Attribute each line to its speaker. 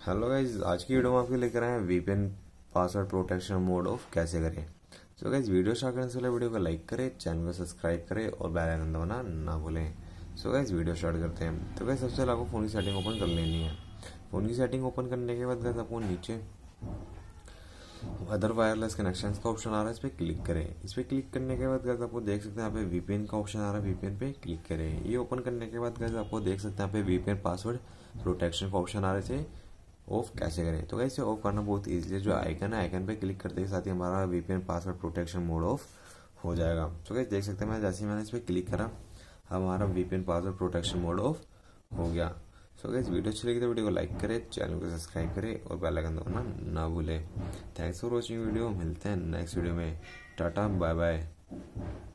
Speaker 1: Hello guys, आज की video में आपके लेकर आए हैं VPN password protection mode off कैसे करें। सो गाइज, वीडियो स्टार्ट करने से पहले वीडियो को लाइक करें, चैनल को सब्सक्राइब करें और बेल आइकन दबाना ना भूलें। सो गाइज, वीडियो स्टार्ट करते हैं। तो गाइज, सबसे पहले आपको फोन की सेटिंग ओपन कर लेनी है। फोन की सेटिंग ओपन करने के बाद गाइज आपको नीचे अदर वायरलेस कनेक्शन का ऑप्शन आ रहा है, इस पर क्लिक करें। इस पर क्लिक करने के बाद गाइज आपको देख सकते हैं यहाँ पे वीपीएन का ऑप्शन आ रहा है, वीपीएन पे क्लिक करें। ये ओपन करने के बाद गाइज आपको देख सकते हैं यहाँ पे वीपीएन पासवर्ड प्रोटेक्शन का ऑप्शन आ रहे थे, ऑफ कैसे करें। तो कैसे ऑफ करना बहुत ईजी है। जो आइकन है, आइकन पे क्लिक करते के साथ ही हमारा VPN password protection mode off हो जाएगा। तो कैसे देख सकते हैं, मैं जैसे ही मैंने इस पर क्लिक करा हमारा VPN password protection mode off हो गया। सो गाइस, वीडियो अच्छी लगी तो वीडियो को लाइक करें, चैनल को सब्सक्राइब करें और बेल आइकन दबाना ना भूलें। Thanks for watching video. मिलते हैं नेक्स्ट वीडियो में। Tata bye bye.